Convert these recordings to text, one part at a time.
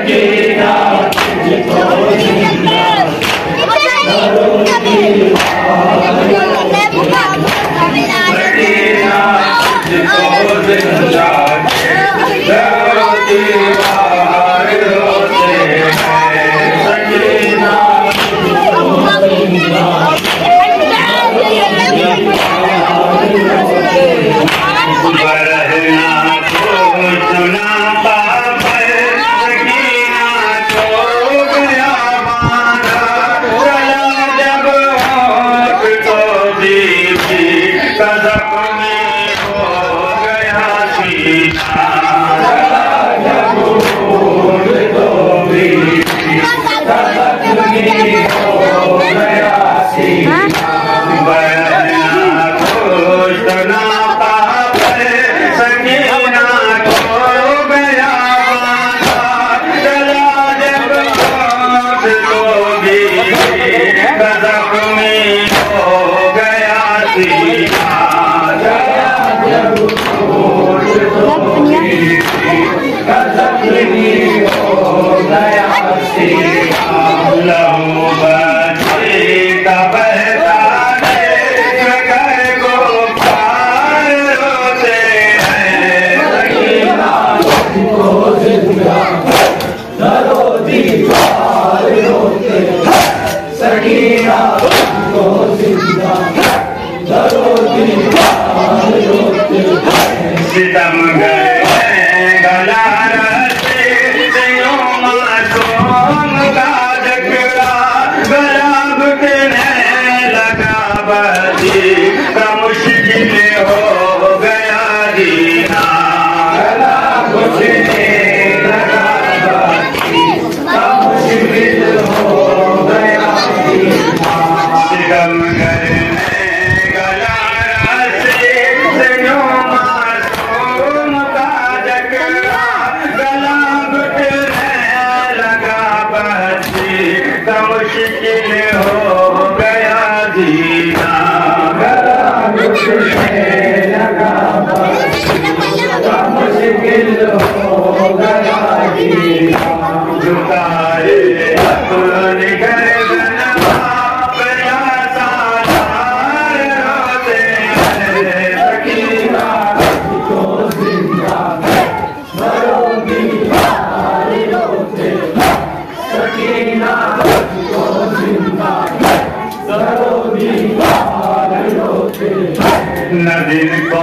न दिन को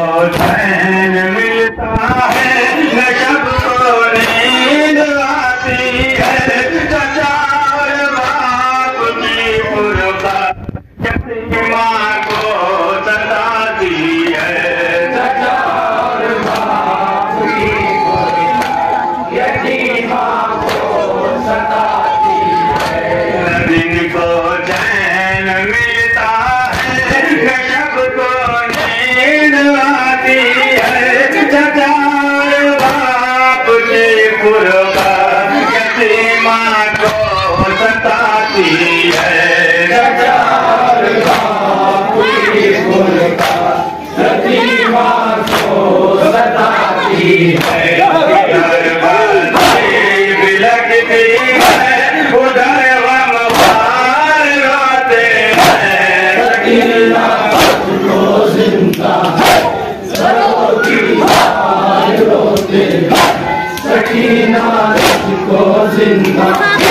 चैन मिलता है न शब को नींद आती है। चाचा और बाप की पुरबा माँ को सताती है। चाचा और बाप की पुरबा माँ को सताती है। न दिन को चैन मिलता है न शब को आती है। चाचा बाप की पुरबा माँ को सताती है। चाचा बाप की पुरबा माँ को सताती है। बिलखती है उधर हम पार रोते हैं। सकीना को जिंदा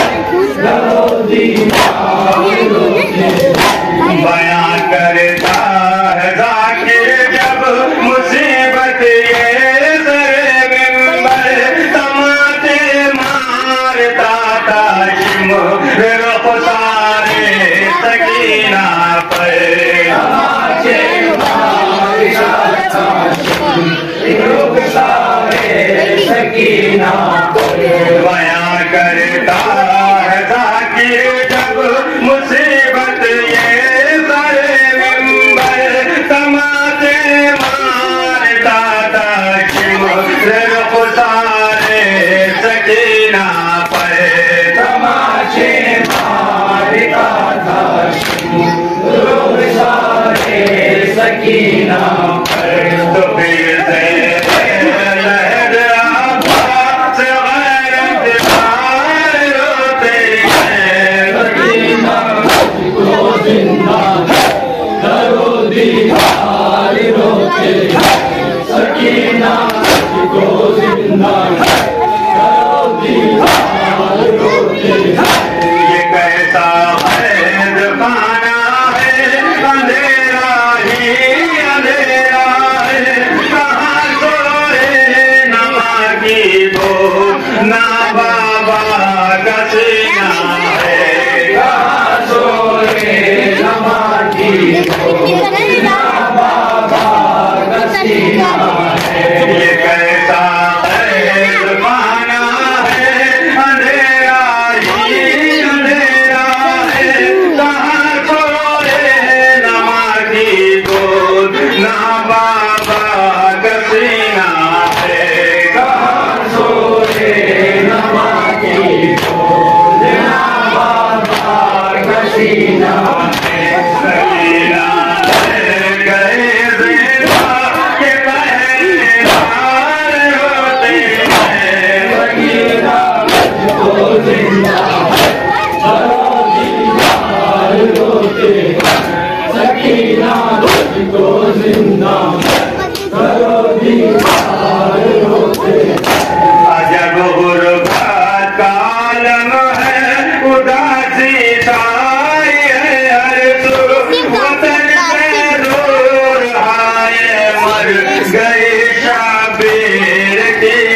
बयां करता है जाकिर जब मुसीबत ये सर मिंबर तमाचे मारता ताशिम रुखसारे सकीना पर। तमाचे मारता ताशिम रुखसारे सकीना बयां करता है जाकिर जब मुसीबत ये सर मिंबर तमाचे मारता ताशिम रुखसारे सकीना पर। तमाचे मारता ताशिम रुखसारे सकीना पर। तो फिर से लहर आबाद गैरत बाबा का सीना है, कहाँ सोए नमाज़ी को ना बाबा का सीना है। ये कैसा ज़माना है, अंधेरा ही अंधेरा है, कहाँ सोए नमाज़ी को ना बाबा का सीना है, कहाँ सोए नमाज़ी को ना बाबा का सीना है। सकीना गए ज़िंदा के पहरेदार होते हैं, सकीना को जिंदा पहरेदार होते हैं, सकीना को जिंदा पहरेदार होते हैं। अजब गुरबत का आलम है, उदासी छाई है हर सू, वतन से दूर आए मर गए शाबीर की